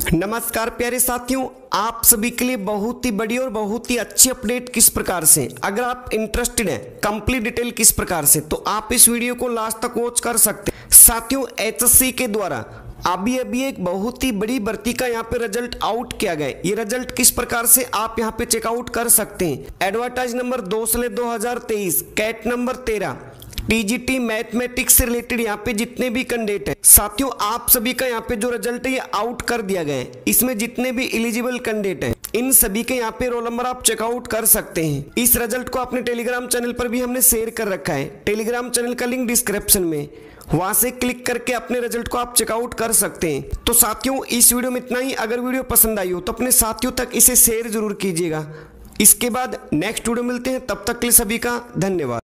नमस्कार प्यारे साथियों, आप सभी के लिए बहुत ही बड़ी और बहुत ही अच्छी अपडेट किस प्रकार से, अगर आप इंटरेस्टेड हैं कंप्लीट डिटेल किस प्रकार से, तो आप इस वीडियो को लास्ट तक वॉच कर सकते हैं। साथियों, एचएससी के द्वारा अभी एक बहुत ही बड़ी भर्ती का यहाँ पे रिजल्ट आउट किया गया। ये रिजल्ट किस प्रकार से आप यहाँ पे चेकआउट कर सकते हैं। Advertise number 2/2023 cat number 13 TGT mathematics से रिलेटेड यहाँ पे जितने भी कैंडिडेट हैं, साथियों आप सभी का यहाँ पे जो रिजल्ट है ये आउट कर दिया गया है। इसमें जितने भी एलिजिबल कैंडिडेट हैं इन सभी के यहाँ पे रोल नंबर आप चेकआउट कर सकते हैं। इस रिजल्ट को अपने टेलीग्राम चैनल पर भी हमने शेयर कर रखा है। टेलीग्राम चैनल का लिंक डिस्क्रिप्शन में, वहां से क्लिक करके अपने रिजल्ट को आप चेकआउट कर सकते हैं। तो साथियों इस वीडियो में इतना ही। अगर वीडियो पसंद आई हो तो अपने साथियों तक इसे शेयर जरूर कीजिएगा। इसके बाद नेक्स्ट वीडियो मिलते हैं, तब तक के लिए सभी का धन्यवाद।